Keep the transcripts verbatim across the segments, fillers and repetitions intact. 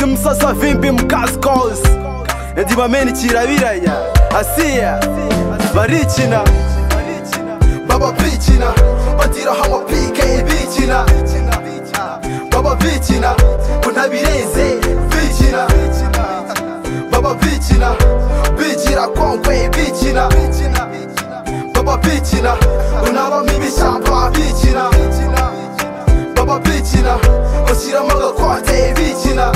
Msasa vimbi mkazi cause Ndi mameni kirabiraya Asiya barikina Baba bikina Batira hama P K bikina Baba bikina Kunabirenze bikina Baba bikina Bigira kongwe bikina Baba bikina Unaba mibishamba bikina Baba bikina Osira maga kwate bikina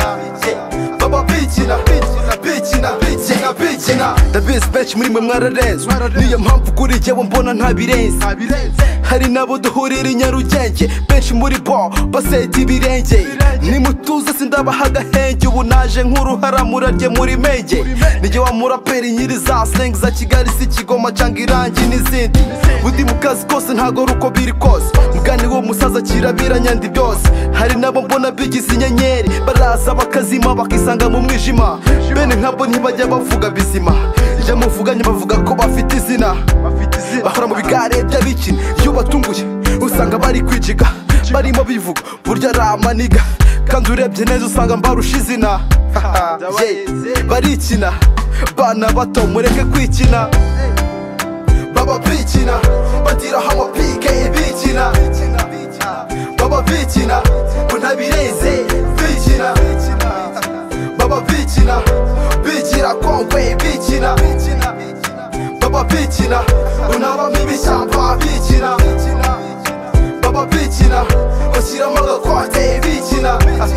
Baba bikina Bikina bikina bikina The best bench muri mwe mwararenzwe Niyo mpamvu kuri jyewe mbona ntabirenze Hari nabo duhurira i Nyarugenge benshi muri bo baseta ibirenge Nimutuze sindabaha agahenge ubu naje nk'uruhara murarye muri menge Nijye wa muraperi nyiri za slang za Kigali si Kigoma canga Irangi n'izindi Budi mu kazi kose ntago ruko biri kose Mugani wo musaza kirabiranya ndi byose Hari nabo mbona bigize inyenyeri baraza bakazima bakisanga mu mwijima Bene nkabo ntibajya bavuga bizima Ijya muvuganye bavuga ko bafite izina Bahora mu bigare by'abikina Iyo batunguye usanga bari kwijiga Barimo bivuga burya ari amaniga Kandi urebye neza usanga mbarusha izina Barikina bana bato mureke kwikina Baba bikina Batira hama P K bikina Baba bikina Kunabirenze bikina Baba bikina Bigira kongwe bikina Baba bikina Unaba mibishamba bikina Baba bikina Osira maga kwate bikina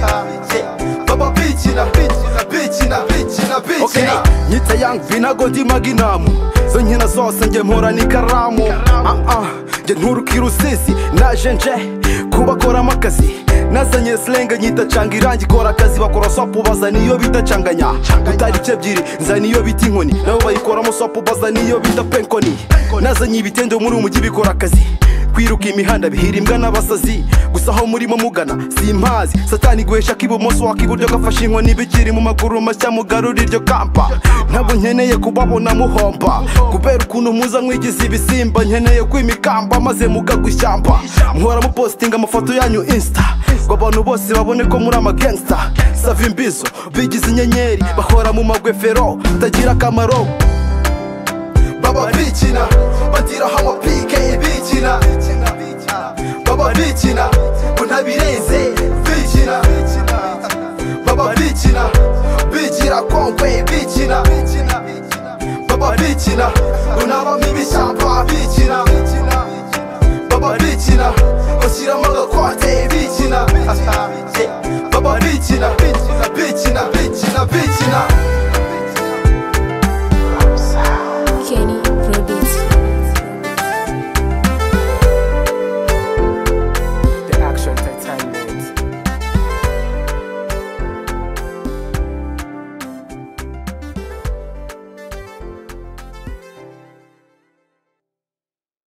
Baba bikina Bikina bikina bikina Nyita young vinago ndi maginamu Zo nkina zose nge mpora n'ikaramu Nge nturuka i Rusizi naje nje kubakoramo akazi Nazanye slenga nyita canga Irangi kora akazi bakora swapu bazana iyo bita canganya Utariki ebyiri nzana iyo bita inkoni nabo bayikoramo swapu bazana iyo bita penkoni Nazanye ibitende muri umujyi bikora akazi Kwiruka imihanda bihirimbwa n'abasazi Gusa aho murimo mugana simpazi Satani guhesha k'ibumoso wakiburyo gafashe inkoni bikiri mu maguru mashya mugarura iryo kampa Ntabwo nkeneye kubabona muhomba Kubera ukuntu muza mwigize ibisimba Nkeneye kwimikamba maze mugagwa ishyamba Muhora mupostinga amafoto yanyu insta Ngo abantu bose babone ko muri ama gangster Sava imbizo bigize inyenyeri Bahora mu magwefero tagira akamaro Baba bikina Batira hama P K bikina Baba bikina Kunabirenze bikina Baba bikina Bigira kongwe bikina Baba bikina Unaba mibishamba bikina Baba bikina Osira maga kwate bikina Baba bikina Bikina bikina bikina